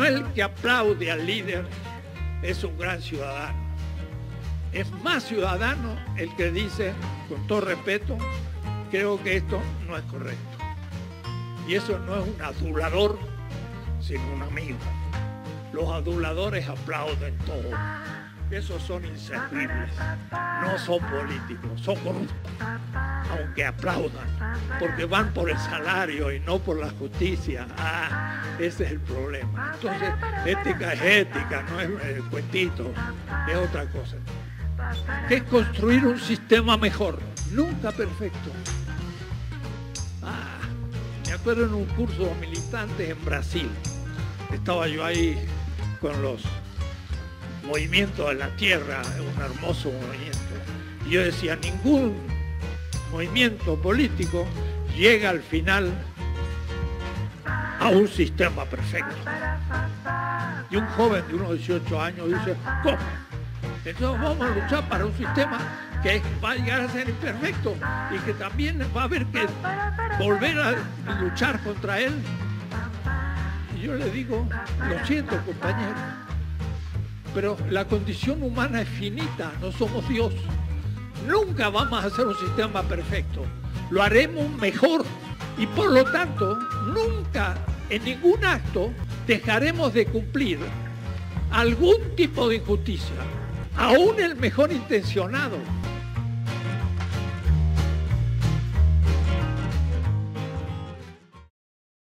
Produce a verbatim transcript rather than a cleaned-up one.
No el que aplaude al líder es un gran ciudadano. Es más ciudadano el que dice, con todo respeto, creo que esto no es correcto. Y eso no es un adulador, sino un amigo. Los aduladores aplauden todo. Esos son inservibles. No son políticos, son corruptos. Aunque aplaudan, porque van por el salario y no por la justicia. Ah, ese es el problema. Entonces, ética es ética, no es el cuentito, es otra cosa. ¿Qué es construir un sistema mejor? Nunca perfecto. Ah, me acuerdo en un curso de militantes en Brasil. Estaba yo ahí con los movimientos de la tierra, un hermoso movimiento. Y yo decía, ningún movimiento político llega al final a un sistema perfecto. Y un joven de unos dieciocho años dice, ¿cómo? Entonces vamos a luchar para un sistema que va a llegar a ser imperfecto y que también va a haber que volver a luchar contra él. Y yo le digo, lo siento, compañero, pero la condición humana es finita, no somos Dios. Nunca vamos a hacer un sistema perfecto. Lo haremos mejor y por lo tanto nunca en ningún acto dejaremos de cumplir algún tipo de injusticia. Aún el mejor intencionado